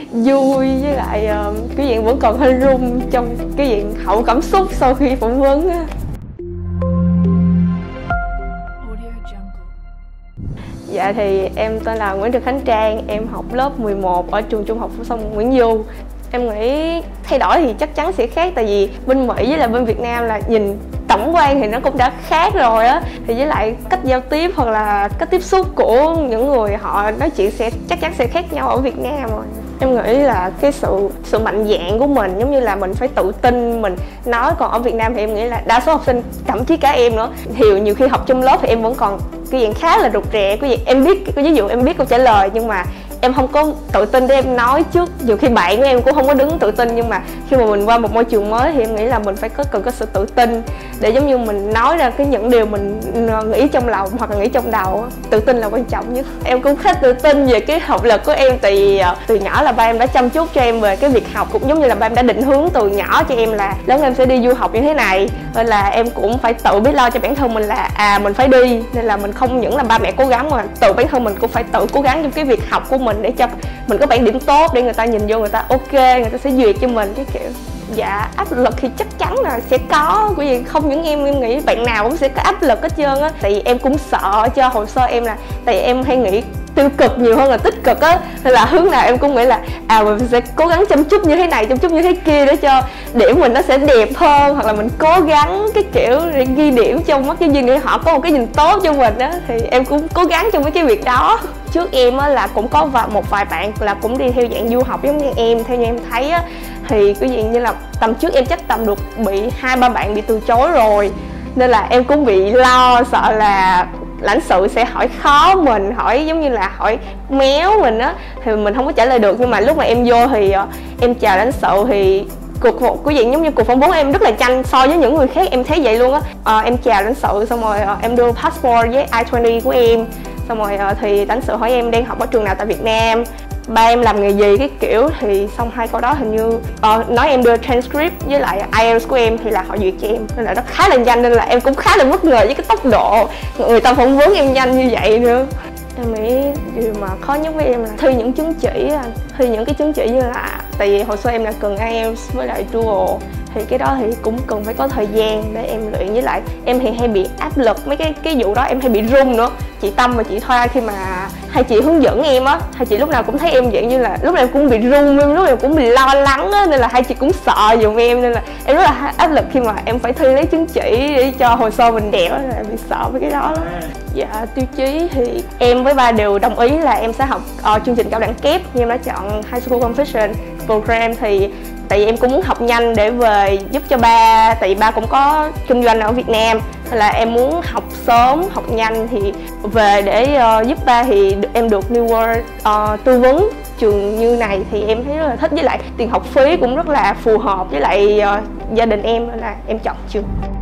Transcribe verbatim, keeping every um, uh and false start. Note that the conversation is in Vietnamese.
vui với lại uh, cái diện vẫn còn hơi run trong cái diện hậu cảm xúc sau khi phỏng vấn á. Dạ thì em tên là Nguyễn Thị Khánh Trang, em học lớp mười một ở trường Trung học phổ thông Nguyễn Du. Em nghĩ thay đổi thì chắc chắn sẽ khác, tại vì bên Mỹ với lại bên Việt Nam là nhìn tổng quan thì nó cũng đã khác rồi á, thì với lại cách giao tiếp hoặc là cách tiếp xúc của những người họ nói chuyện sẽ chắc chắn sẽ khác nhau ở Việt Nam rồi. Em nghĩ là cái sự sự mạnh dạn của mình, giống như là mình phải tự tin mình nói, còn ở Việt Nam thì em nghĩ là đa số học sinh, thậm chí cả em nữa, thì nhiều khi học trong lớp thì em vẫn còn cái dạng khá là rụt rè, cái gì em biết, ví dụ em biết câu trả lời nhưng mà em không có tự tin để em nói trước. Nhiều khi bạn của em cũng không có đứng tự tin, nhưng mà khi mà mình qua một môi trường mới thì em nghĩ là mình phải có cần có sự tự tin để giống như mình nói ra cái những điều mình nghĩ trong lòng hoặc là nghĩ trong đầu. Tự tin là quan trọng nhất. Em cũng khá tự tin về cái học lực của em, tại vì từ nhỏ là ba em đã chăm chút cho em về cái việc học, cũng giống như là ba em đã định hướng từ nhỏ cho em là lớn em sẽ đi du học như thế này, nên là em cũng phải tự biết lo cho bản thân mình là à mình phải đi, nên là mình không những là ba mẹ cố gắng mà tự bản thân mình cũng phải tự cố gắng trong cái việc học của mình để cho mình có bản điểm tốt, để người ta nhìn vô người ta ok, người ta sẽ duyệt cho mình cái kiểu. Dạ áp lực thì chắc chắn là sẽ có, bởi vì không những em em nghĩ bạn nào cũng sẽ có áp lực hết trơn á. Tại vì em cũng sợ cho hồ sơ em là, tại vì em hay nghĩ tiêu cực nhiều hơn là tích cực á, nên là hướng nào em cũng nghĩ là à mình sẽ cố gắng chăm chút như thế này, chăm chút như thế kia để cho điểm mình nó sẽ đẹp hơn, hoặc là mình cố gắng cái kiểu để ghi điểm trong mắt cái gì để họ có một cái nhìn tốt cho mình á, thì em cũng cố gắng trong mấy cái việc đó. Trước em á là cũng có một vài bạn là cũng đi theo dạng du học giống như em, theo như em thấy á, thì cái gì như là tầm trước em chắc tầm được bị hai ba bạn bị từ chối rồi, nên là em cũng bị lo, sợ là lãnh sự sẽ hỏi khó mình, hỏi giống như là hỏi méo mình á, thì mình không có trả lời được. Nhưng mà lúc mà em vô thì em chào lãnh sự thì cuộc một cái diện giống như cuộc phỏng vấn em rất là nhanh so với những người khác, em thấy vậy luôn á. À, em chào lãnh sự xong rồi em đưa passport với i hai mươi của em, xong rồi thì lãnh sự hỏi em đang học ở trường nào tại Việt Nam, ba em làm nghề gì cái kiểu, thì xong hai câu đó hình như uh, nói em đưa transcript với lại ai eo của em thì là họ duyệt cho em, nên là nó khá là nhanh, nên là em cũng khá là bất ngờ với cái tốc độ người ta phỏng vấn em nhanh như vậy nữa. Em nghĩ điều mà khó nhất với em là thi những chứng chỉ, thi những cái chứng chỉ như là, tại vì hồ sơ em là cần ai eo với lại Dual, thì cái đó thì cũng cần phải có thời gian để em luyện, với lại em thì hay bị áp lực mấy cái cái vụ đó, em hay bị run nữa. Chị Tâm và chị Thoa khi mà hai chị hướng dẫn em á, hai chị lúc nào cũng thấy em dạng như là lúc nào em cũng bị run, em lúc nào cũng bị lo lắng á, nên là hai chị cũng sợ giùm em, nên là em rất là áp lực khi mà em phải thi lấy chứng chỉ để cho hồ sơ mình đẹp á, là bị sợ với cái đó lắm. Dạ tiêu chí thì em với ba đều đồng ý là em sẽ học uh, chương trình cao đẳng kép, nhưng em đã chọn High School Conversion program, thì tại vì em cũng muốn học nhanh để về giúp cho ba, tại vì ba cũng có kinh doanh ở Việt Nam, nên là em muốn học sớm, học nhanh thì về để uh, giúp ba, thì em được New World uh, tư vấn trường như này thì em thấy rất là thích, với lại tiền học phí cũng rất là phù hợp với lại uh, gia đình em, nên là em chọn trường.